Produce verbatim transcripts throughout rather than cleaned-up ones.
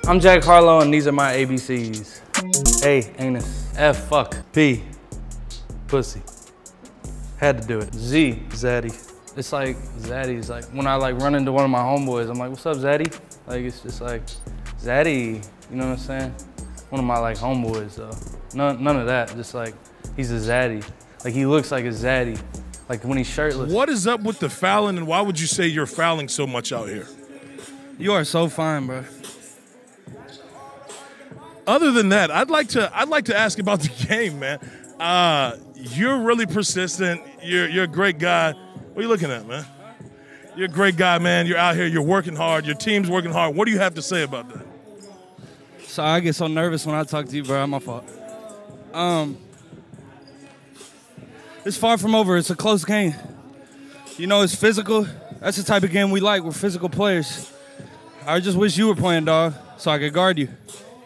I'm Jack Harlow, and these are my A B Cs. A, anus. F, fuck. P, pussy. Had to do it. Z, zaddy. It's like, zaddy is like, when I like run into one of my homeboys, I'm like, what's up, zaddy? Like, it's just like, zaddy, you know what I'm saying? One of my like homeboys, though. None, none of that, just like, he's a zaddy. Like, he looks like a zaddy. Like, when he's shirtless. What is up with the fouling, and why would you say you're fouling so much out here? You are so fine, bro. Other than that, I'd like to I'd like to ask about the game, man. Uh, you're really persistent. You're you're a great guy. What are you looking at, man? You're a great guy, man. You're out here. You're working hard. Your team's working hard. What do you have to say about that? Sorry, I get so nervous when I talk to you, bro. My fault. Um, it's far from over. It's a close game. You know, it's physical. That's the type of game we like. We're physical players. I just wish you were playing, dog, so I could guard you.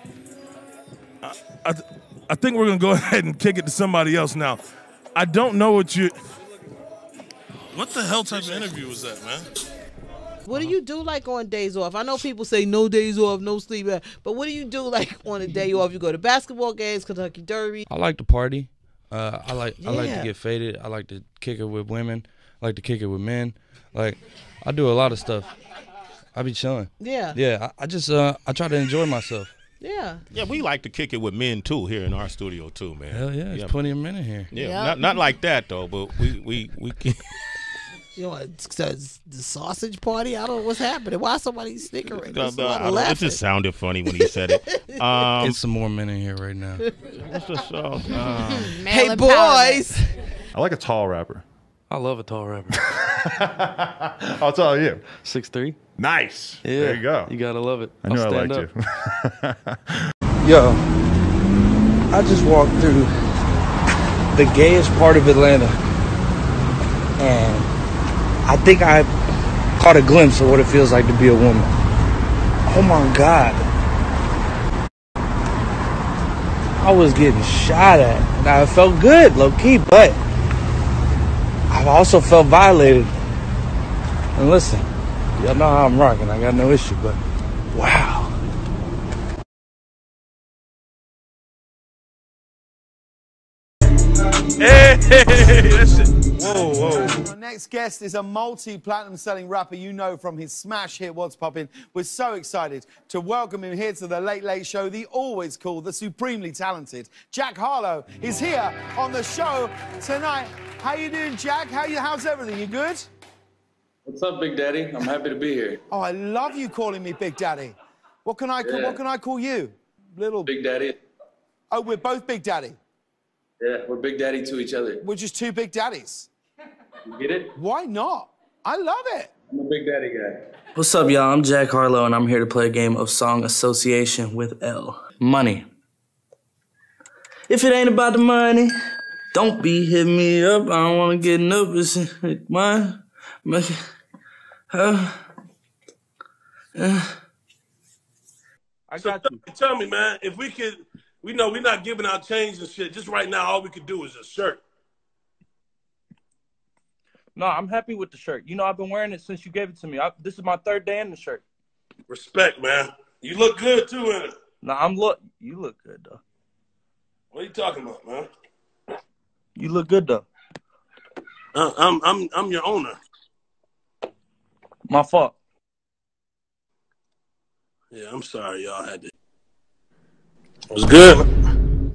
I, th I think we're going to go ahead and kick it to somebody else now. I don't know what you... What the hell type of interview was that, man? What do you do like on days off? I know people say no days off, no sleep, but what do you do like on a day off? You go to basketball games, Kentucky Derby? I like to party. Uh, I like yeah. I like to get faded. I like to kick it with women. I like to kick it with men. Like, I do a lot of stuff. I be chilling. Yeah. Yeah, I, I just, uh, I try to enjoy myself. Yeah. Yeah, we like to kick it with men too here in our studio too, man. Hell yeah, there's yeah. plenty of men in here. Yeah, Yep. not not like that though, but we we we. Can You know, it's, it's the sausage party. I don't know what's happening. Why is somebody snickering? Uh, There's a lot I of don't- it laughing. just sounded funny when he said it. Um, Get some more men in here right now. what's the song? Um, Hey boys. I like a tall rapper. I love a tall rapper. I'll tell you. six three. Nice. Yeah. There you go. You gotta love it. I knew I'll I stand liked up. you. Yo, I just walked through the gayest part of Atlanta, and I think I caught a glimpse of what it feels like to be a woman. Oh my God. I was getting shot at, and I felt good, low-key, but I've also felt violated. And listen, y'all know how I'm rocking. I got no issue, but wow. Hey, that's it. Whoa, whoa. Our next guest is a multi-platinum selling rapper you know from his smash hit What's Poppin'. We're so excited to welcome him here to the Late Late Show. The always cool, the supremely talented Jack Harlow is here on the show tonight. How you doing, Jack? How you? How's everything? You good? What's up, Big Daddy? I'm happy to be here. Oh, I love you calling me Big Daddy. What can I? Yeah. What can I call you? Little. Big Daddy. Oh, we're both Big Daddy. Yeah, we're Big Daddy to each other. We're just two Big Daddies. You get it? Why not? I love it. I'm a Big Daddy guy. What's up, y'all? I'm Jack Harlow, and I'm here to play a game of song association with L. Money. If it ain't about the money, don't be hitting me up. I don't want to get nervous. Mine, uh, uh. I got you. Tell me, man, if we could, we know we're not giving out change and shit. Just right now, all we could do is a shirt. No, I'm happy with the shirt. You know, I've been wearing it since you gave it to me. I, this is my third day in the shirt. Respect, man. You look good, too, in it. No, I'm look. You look good, though. What are you talking about, man? You look good, though. Uh, I'm, I'm, I'm your owner. My fault. Yeah, I'm sorry y'all had to. It was good.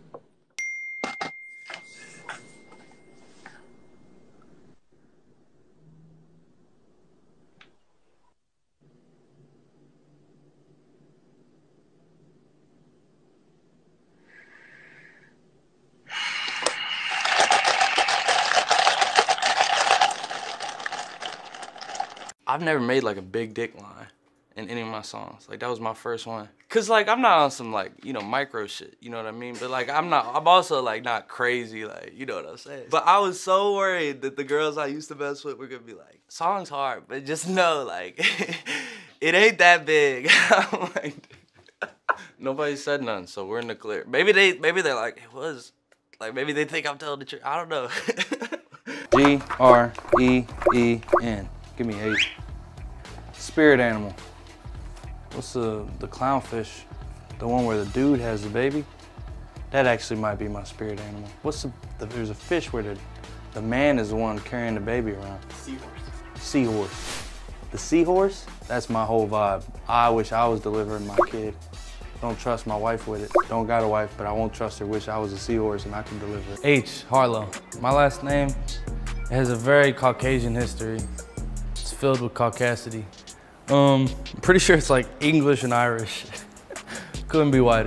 I've never made like a big dick line in any of my songs. Like that was my first one. Cause like I'm not on some like, you know, micro shit, you know what I mean? But like I'm not, I'm also like not crazy, like, you know what I'm saying? But I was so worried that the girls I used to mess with were gonna be like, song's hard, but just know like, it ain't that big. I'm like, nobody said nothing, so we're in the clear. Maybe they, maybe they're like, it was, like maybe they think I'm telling the truth, I don't know. G R E E N, give me eight. Spirit animal. What's the, the clownfish? The one where the dude has the baby? That actually might be my spirit animal. What's the, the there's a fish where the, the man is the one carrying the baby around. Seahorse. Seahorse. The seahorse? That's my whole vibe. I wish I was delivering my kid. Don't trust my wife with it. Don't got a wife, but I won't trust her. Wish I was a seahorse and I could deliver it. H, Harlow. My last name, it has a very Caucasian history. It's filled with caucasity. Um, I'm pretty sure it's like English and Irish. Couldn't be whiter.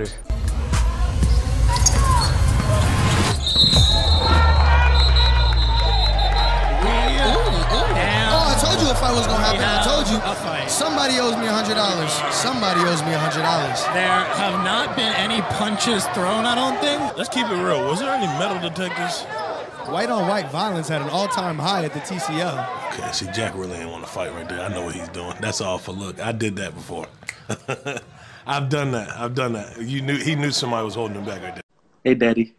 A fight was gonna happen. I told you. A fight. Somebody owes me a hundred dollars. Somebody owes me a hundred dollars. There have not been any punches thrown, I don't think. Let's keep it real. Was there any metal detectors? White on white violence had an all-time high at the T C L. Okay, see, Jack really ain't want to fight right there. I know what he's doing. That's all for look. I did that before. I've done that. I've done that. You knew he knew somebody was holding him back right there. Hey, Daddy.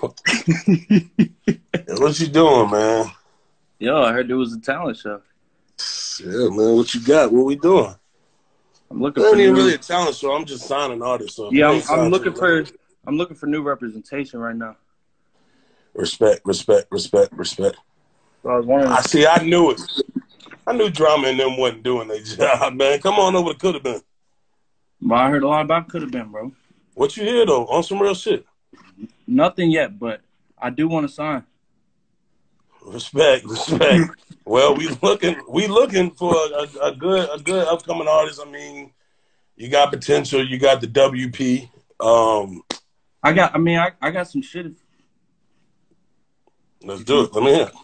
What you doing, man? Yo, I heard there was a talent show. Yeah, man, what you got? What we doing? I'm looking it for ain't even new... really a talent show. I'm just signing artists. So yeah, I'm, I'm looking for I'm looking for new representation right now. Respect, respect, respect, respect. So I was wondering. I see. I knew it. I knew Drama and them wasn't doing their job, man. Come on over to Could Have Been. But I heard a lot about Could Have Been, bro. What you hear though? On some real shit. Nothing yet, but I do want to sign. Respect, respect. Well, we looking, we looking for a, a good, a good upcoming artist. I mean, you got potential. You got the W P. Um, I got. I mean, I, I got some shit. Let's do it. Let me hear.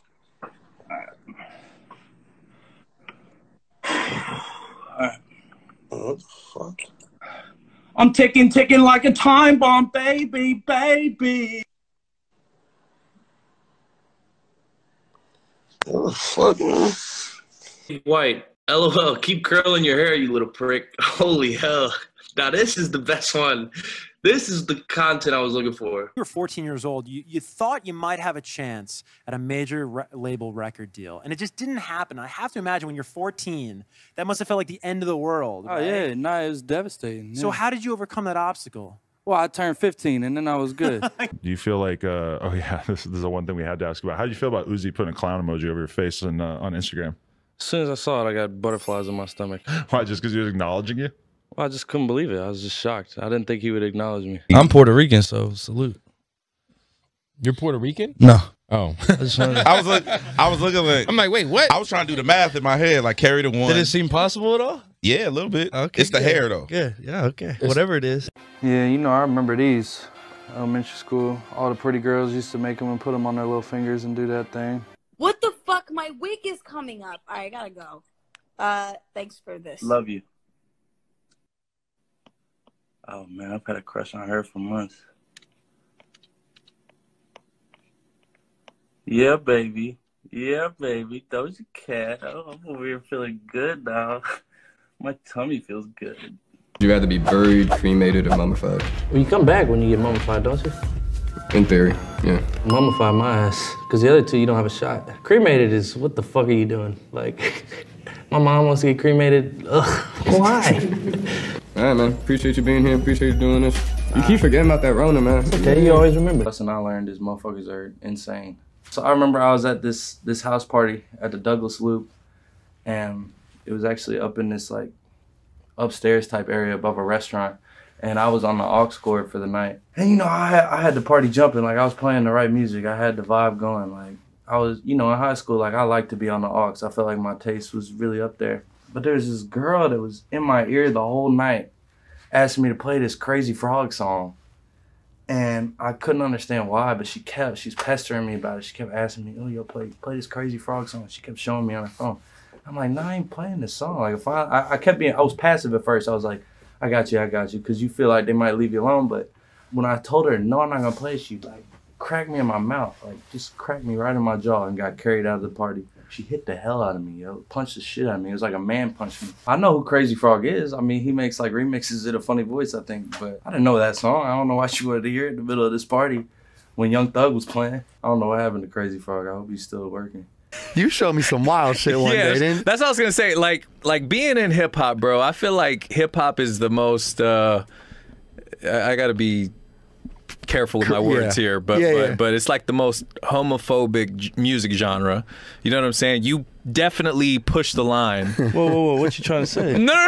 All right. What the fuck? I'm ticking, ticking like a time bomb, baby, baby. What the fuck, man? White, LOL, keep curling your hair, you little prick. Holy hell. Now this is the best one. This is the content I was looking for. You were fourteen years old. You, you thought you might have a chance at a major re label record deal, and it just didn't happen. I have to imagine when you're fourteen, that must have felt like the end of the world. Oh, right? yeah. No, it was devastating. So yeah. how did you overcome that obstacle? Well, I turned fifteen, and then I was good. Do you feel like, uh, oh, yeah, this, this is the one thing we had to ask about. How did you feel about Uzi putting a clown emoji over your face on, uh, on Instagram? As soon as I saw it, I got butterflies in my stomach. Why, just because he was acknowledging you? Well, I just couldn't believe it. I was just shocked. I didn't think he would acknowledge me. I'm Puerto Rican, so salute. You're Puerto Rican? No. Oh. I was look, I was looking like I'm like, wait, what? I was trying to do the math in my head, like carry the one. Did it seem possible at all? Yeah, a little bit. Okay, it's the good. hair though. Yeah, yeah, okay. It's, Whatever it is. Yeah, you know, I remember these. Elementary school, all the pretty girls used to make them and put them on their little fingers and do that thing. What the fuck? My wig is coming up. All right, I gotta go. Uh, thanks for this. Love you. Oh man, I've had a crush on her for months. Yeah, baby. Yeah, baby. Doja Cat. Oh, I'm over here feeling good now. My tummy feels good. Would you rather be buried, cremated, or mummified? Well, you come back when you get mummified, don't you? In theory, yeah. Mummify my ass, because the other two, you don't have a shot. Cremated is, what the fuck are you doing? Like, my mom wants to get cremated. Ugh, why? All right, man. Appreciate you being here. Appreciate you doing this. You keep forgetting about that Rona, man. It's okay, you always remember. The lesson I learned is motherfuckers are insane. So I remember I was at this this house party at the Douglas Loop, and it was actually up in this like upstairs type area above a restaurant, and I was on the aux cord for the night. And you know, I had, I had the party jumping, like I was playing the right music. I had the vibe going. Like I was, you know, in high school, like I liked to be on the aux. I felt like my taste was really up there. But there's this girl that was in my ear the whole night asking me to play this Crazy Frog song. And I couldn't understand why, but she kept, she's pestering me about it. She kept asking me, oh, yo, play, play this Crazy Frog song. She kept showing me on her phone. I'm like, no, I ain't playing this song. Like, if I, I, I kept being, I was passive at first. I was like, I got you, I got you, because you feel like they might leave you alone. But when I told her, no, I'm not going to play, she like cracked me in my mouth, like just cracked me right in my jaw and got carried out of the party. She hit the hell out of me, yo. Punched the shit out of me. It was like a man punched me. I know who Crazy Frog is. I mean, he makes like remixes in a funny voice, I think. But I didn't know that song. I don't know why she wanted to hear it in the middle of this party when Young Thug was playing. I don't know what happened to Crazy Frog. I hope he's still working. You showed me some wild shit one yeah, day, didn't you? that's what I was gonna say. Like, like being in hip hop, bro. I feel like hip hop is the most. Uh, I, I gotta be careful with my words Yeah. here, but, Yeah, but yeah. but it's like the most homophobic j- music genre. You know what I'm saying? You definitely push the line. Whoa, whoa, whoa! What you trying to say? No,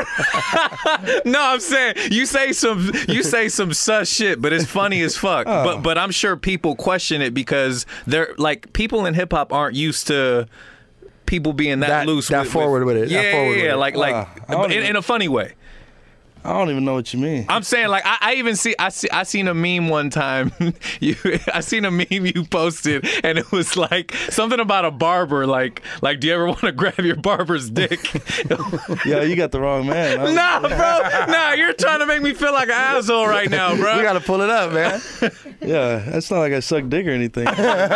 no, no, I'm saying you say some you say some sus shit, but it's funny as fuck. Oh. But but I'm sure people question it because they're like people in hip hop aren't used to people being that, That- loose, that with, forward with it, that Yeah, forward yeah, with yeah. it. Like like Ah, I don't in, even- in a funny way. I don't even know what you mean. I'm saying like I, I even see I see I seen a meme one time. you I seen a meme you posted and it was like something about a barber. Like like do you ever want to grab your barber's dick? Yeah, you got the wrong man. I- Nah, bro. Nah, you're trying to make me feel like an asshole right now, bro. We gotta pull it up, man. Yeah, that's not like I suck dick or anything.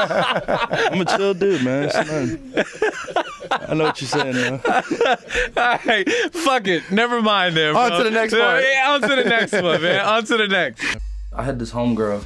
I'm a chill dude, man. It's nothing. I know what you're saying now. All right, fuck it. Never mind then, bro. On to the next part. Yeah, on to the next one, man. On to the next. I had this homegirl,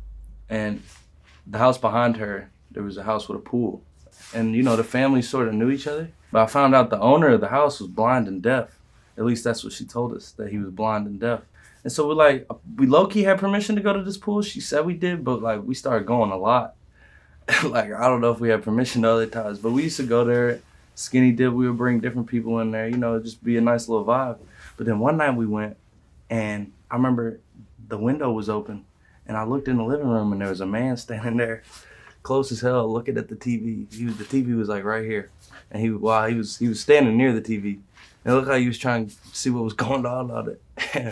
and the house behind her, there was a house with a pool. And, you know, the family sort of knew each other. But I found out the owner of the house was blind and deaf. At least that's what she told us, that he was blind and deaf. And so we like, we low-key had permission to go to this pool. She said we did, but like we started going a lot. Like, I don't know if we had permission the other times, but we used to go there. Skinny dip, we would bring different people in there, you know, just be a nice little vibe. But then one night we went, and I remember the window was open, and I looked in the living room, and there was a man standing there, close as hell, looking at the T V. He was, the T V was like right here, and he, well, he was he was standing near the T V, and it looked like he was trying to see what was going on on it.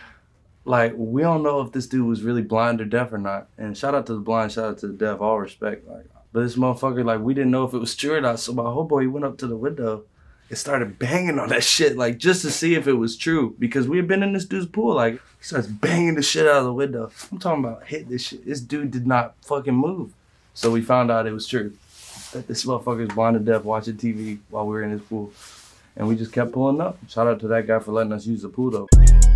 Like, we don't know if this dude was really blind or deaf or not. And shout out to the blind, shout out to the deaf, all respect. Like, but this motherfucker, like, we didn't know if it was true or not. So my homeboy, he went up to the window and started banging on that shit, like, just to see if it was true. Because we had been in this dude's pool. Like, he starts banging the shit out of the window. I'm talking about hit this shit. This dude did not fucking move. So we found out it was true. That this motherfucker's blind and deaf watching T V while we were in his pool. And we just kept pulling up. Shout out to that guy for letting us use the pool, though.